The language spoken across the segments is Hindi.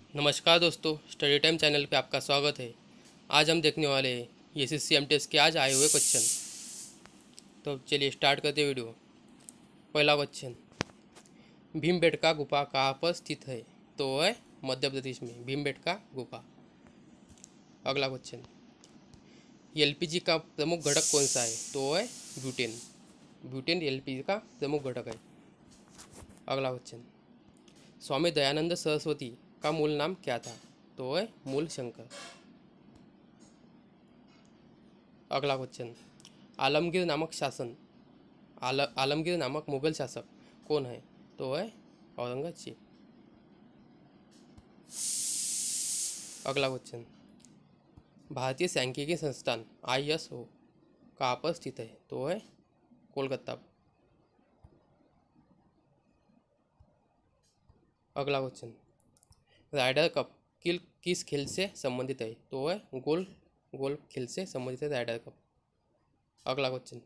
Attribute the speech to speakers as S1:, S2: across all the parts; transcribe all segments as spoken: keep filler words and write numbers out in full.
S1: नमस्कार दोस्तों, स्टडी टाइम चैनल पे आपका स्वागत है। आज हम देखने वाले हैं S S C M T S के आज आए हुए क्वेश्चन। तो चलिए स्टार्ट करते वीडियो। पहला क्वेश्चन, भीमबेटका गुफा कहाँ पर स्थित है? तो है मध्य प्रदेश में भीमबेटका गुफा। अगला क्वेश्चन, एल पी जी का प्रमुख घटक कौन सा है? तो है butane. Butane L P G का प्रमुख घटक है। अगला क्वेश्चन, स्वामी दयानंद सरस्वती का मूल नाम क्या था? तो है मूल शंकर। अगला क्वेश्चन, आलमगीर नामक शासन आल आलमगीर नामक मुगल शासक कौन है? तो है औरंगजेब। अगला क्वेश्चन, भारतीय सांख्यिकी संस्थान आई एस ओ कहाँ पर स्थित है? तो है कोलकाता। अगला क्वेश्चन, राइडर कप किल किस खेल से संबंधित है? तो है गोल गोल्फ खेल से संबंधित है राइडर कप। अगला क्वेश्चन,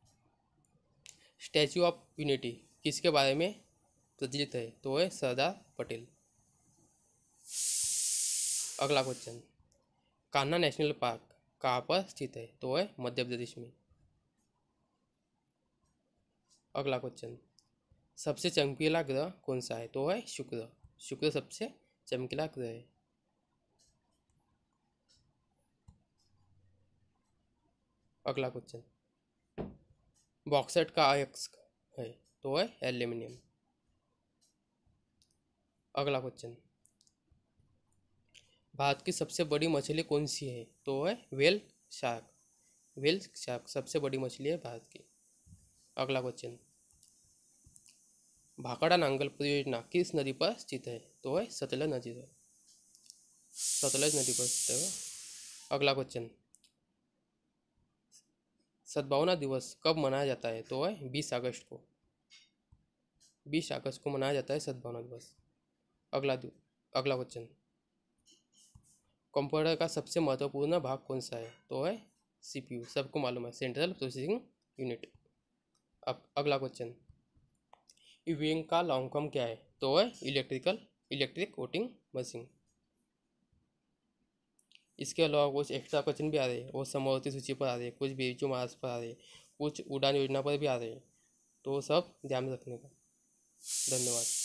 S1: स्टैचू ऑफ यूनिटी किसके बारे में प्रचलित है? तो है सरदार पटेल। अगला क्वेश्चन, कान्हा नेशनल पार्क कहाँ पर स्थित है? तो है मध्य प्रदेश में। अगला क्वेश्चन, सबसे चमकीला ग्रह कौन सा है? तो है शुक्र। शुक्र सबसे चमकीला ग्रह है। अगला क्वेश्चन, बॉक्साइट का अयस्क है? तो है एल्यूमिनियम। अगला क्वेश्चन, भारत की सबसे बड़ी मछली कौन सी है? तो है व्हेल शार्क। व्हेल शार्क सबसे बड़ी मछली है भारत की। अगला क्वेश्चन, भाखड़ा नांगल परियोजना किस नदी पर स्थित है? तो है सतलज नदी पर सतलज नदी पर स्थित है। अगला क्वेश्चन, सद्भावना दिवस कब मनाया जाता है? तो है बीस अगस्त को बीस अगस्त को मनाया जाता है सद्भावना दिवस। अगला अगला क्वेश्चन, कंप्यूटर का सबसे महत्वपूर्ण भाग कौन सा है? तो है सी पी यू। सबको मालूम है, सेंट्रल प्रोसेसिंग यूनिट। अब अगला क्वेश्चन, ई वी एम का लॉन्ग फॉर्म क्या है? तो है इलेक्ट्रिकल इलेक्ट्रिक वोटिंग मशीन। इसके अलावा कुछ एक्स्ट्रा क्वेश्चन भी आ रहे हैं, वो समवर्ती सूची पर आ रहे हैं, कुछ बेचू मार्क्स पर आ रहे हैं, कुछ उड़ान योजना पर भी आ रहे हैं। तो सब ध्यान रखने का। धन्यवाद।